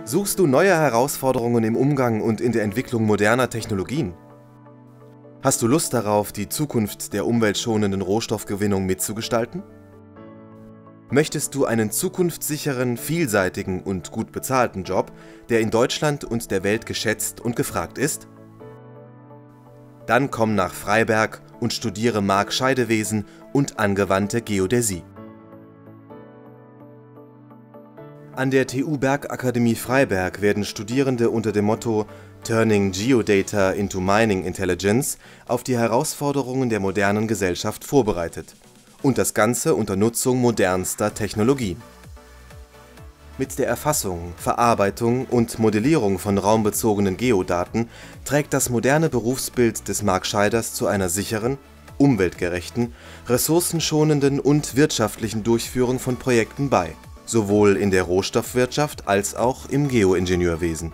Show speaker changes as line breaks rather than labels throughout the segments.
Suchst du neue Herausforderungen im Umgang und in der Entwicklung moderner Technologien? Hast du Lust darauf, die Zukunft der umweltschonenden Rohstoffgewinnung mitzugestalten? Möchtest du einen zukunftssicheren, vielseitigen und gut bezahlten Job, der in Deutschland und der Welt geschätzt und gefragt ist? Dann komm nach Freiberg und studiere Marktscheidewesen und angewandte Geodäsie. An der TU Bergakademie Freiberg werden Studierende unter dem Motto Turning Geodata into Mining Intelligence auf die Herausforderungen der modernen Gesellschaft vorbereitet. Und das Ganze unter Nutzung modernster Technologien. Mit der Erfassung, Verarbeitung und Modellierung von raumbezogenen Geodaten trägt das moderne Berufsbild des Marktscheiders zu einer sicheren, umweltgerechten, ressourcenschonenden und wirtschaftlichen Durchführung von Projekten bei, sowohl in der Rohstoffwirtschaft als auch im Geoingenieurwesen.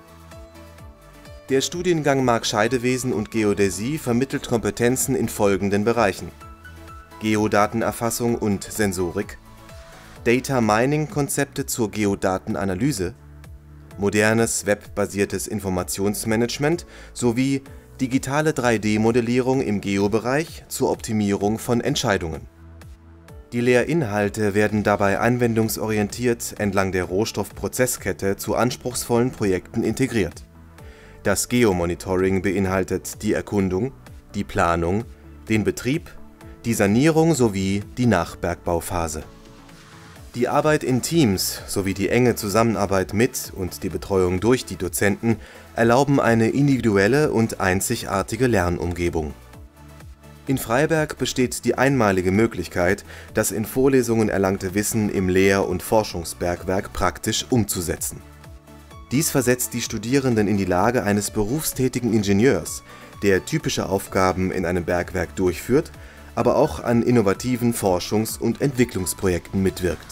Der Studiengang Marktscheidewesen und Geodäsie vermittelt Kompetenzen in folgenden Bereichen: Geodatenerfassung und Sensorik, Data Mining Konzepte zur Geodatenanalyse, modernes webbasiertes Informationsmanagement sowie digitale 3D-Modellierung im Geobereich zur Optimierung von Entscheidungen. Die Lehrinhalte werden dabei anwendungsorientiert entlang der Rohstoffprozesskette zu anspruchsvollen Projekten integriert. Das Geomonitoring beinhaltet die Erkundung, die Planung, den Betrieb, die Sanierung sowie die Nachbergbauphase. Die Arbeit in Teams sowie die enge Zusammenarbeit mit und die Betreuung durch die Dozenten erlauben eine individuelle und einzigartige Lernumgebung. In Freiberg besteht die einmalige Möglichkeit, das in Vorlesungen erlangte Wissen im Lehr- und Forschungsbergwerk praktisch umzusetzen. Dies versetzt die Studierenden in die Lage eines berufstätigen Ingenieurs, der typische Aufgaben in einem Bergwerk durchführt, aber auch an innovativen Forschungs- und Entwicklungsprojekten mitwirkt.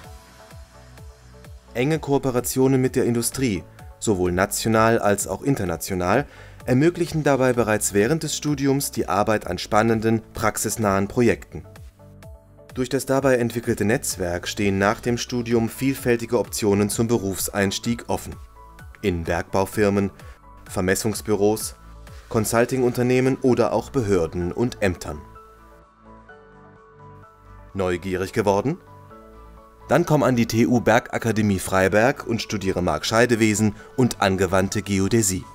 Enge Kooperationen mit der Industrie, sowohl national als auch international, ermöglichen dabei bereits während des Studiums die Arbeit an spannenden, praxisnahen Projekten. Durch das dabei entwickelte Netzwerk stehen nach dem Studium vielfältige Optionen zum Berufseinstieg offen. In Bergbaufirmen, Vermessungsbüros, Consulting-Unternehmen oder auch Behörden und Ämtern. Neugierig geworden? Dann komm an die TU Bergakademie Freiberg und studiere Marktscheidewesen und angewandte Geodäsie.